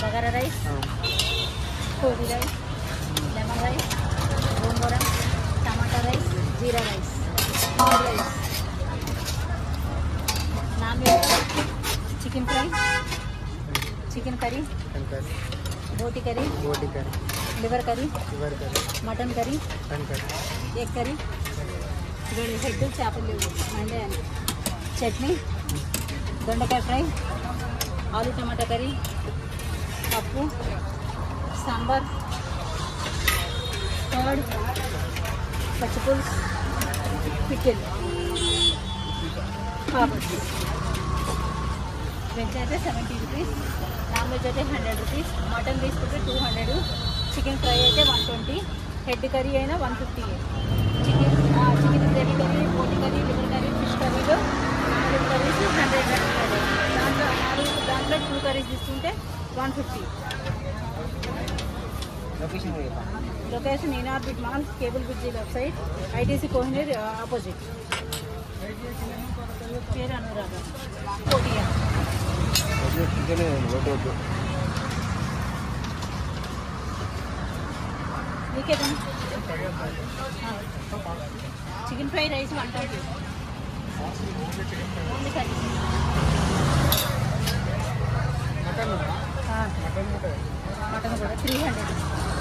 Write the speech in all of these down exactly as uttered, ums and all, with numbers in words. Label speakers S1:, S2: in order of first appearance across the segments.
S1: Bagara rice, కోడి rice, lemon rice, gongura, tomato rice, jeera rice, curd rice, non veg, chicken fry, chicken curry, boti curry,
S2: boti curry,
S1: liver curry,
S2: liver curry,
S1: mutton curry,
S2: mutton curry,
S1: egg curry, రెండు head చేపలు మండే అని, చట్నీ, దొండకాయ fry, ఆలు tomato curry, పప్పు, sambar, curd, పచ్చిపులుసు, pickle, papad. Veg అయితే seventy rupees, non veg అయితే హండ్రెడ్ రూపీస్, మటన్ తీసుకుంటే టూ హండ్రెడ్, చికెన్ ఫ్రై అయితే వన్ ట్వంటీ, హెడ్ కర్రీ అయినా one fifty, chicken chicken gravy curry, boti curry, liver curry, fish కర్రీలో నాలుగు కర్రీస్ హండ్రెడ్ హండ్రెడ్, దాంట్లో నాలుగు దాంట్లో టూ కర్రీస్ తీసుకుంటే one fifty.
S2: Location
S1: location Inorbit mall, cable bridge left side, ITC Kohinoor opposite. పేరు అనురాధ, కోటియా. నీకేదండి chicken fry rice one twenty, only curry. Mutton కూడా three hundred.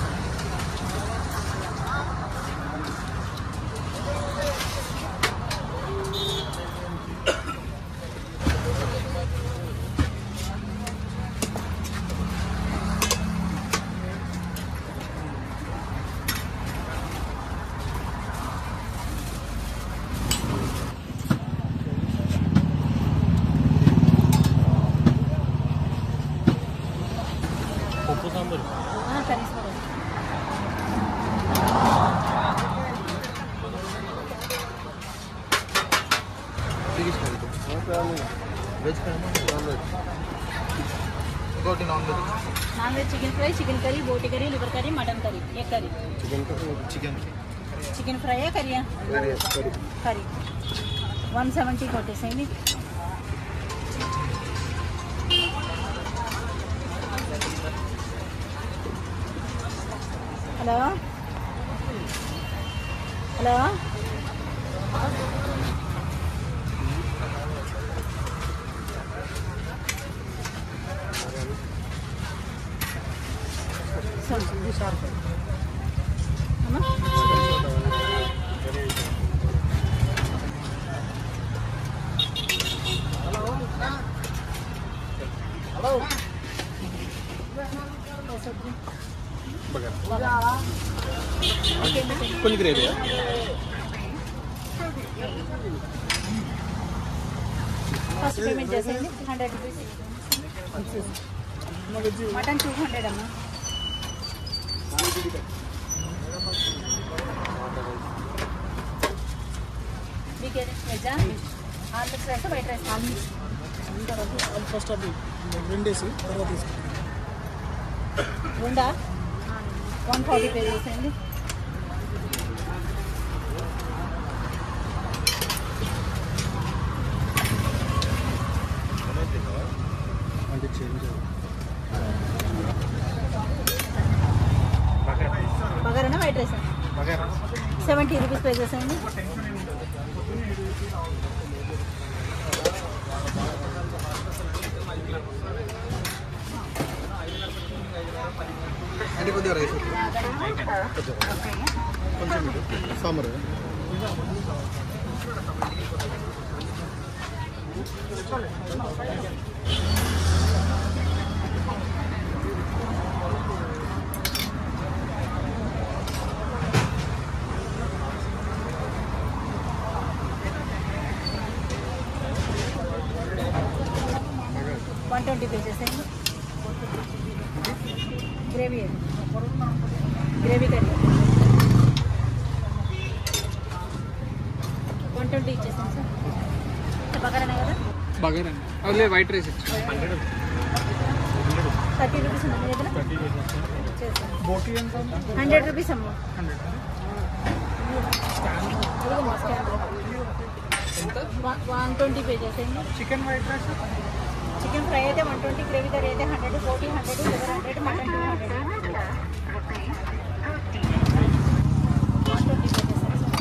S1: Curries కూడా
S2: వెజ్ నాన్ వెజ్ ఇంకోటి non veg
S1: non veg chicken fry, chicken curry, boti curry, liver curry, mutton curry, egg curry.
S2: Chicken chicken
S1: chicken ఫ్రైయా కర్రీయా?
S2: Curry
S1: curry one seventy కొట్టేసేయండి. Hello hello అమ్మా
S2: hello కొన్ని gravy
S1: first payment చేసేయండి hundred rupees. Mutton two hundred అమ్మా. మీకు వెజ్జా omelette rice white rice?
S2: First అది రెండేసి తర్వాత తీసుకుంటాం.
S1: రెండా వన్ ఫార్టీ పే చేసేయండి.
S2: అంటే చేంజ్
S1: బగారానా white rice? Seventy rupees pay చేసేయండి.
S2: అంటే కొద్దిగా రైస్ కొంచెం సాంబార్
S1: వన్ ట్వంటీ పే చేసేయండి. Gravy gravy curry one twenty ఇచ్చేసాను సార్. బగారానే కదా?
S2: బగారా అదే వైట్ రైస్
S1: థర్టీ రూపీస్ ఉంది మీ దగ్గర? హండ్రెడ్ రూపీస్ అమ్మ. వన్ ట్వంటీ పే చేసేయండి.
S2: Chicken white rice
S1: chicken fry అయితే వన్ ట్వంటీ, గ్రేవీ కర్రీ అయితే hundred, boti hundred, liver hundred, mutton two hundred. One twenty పెట్టేసారు సార్.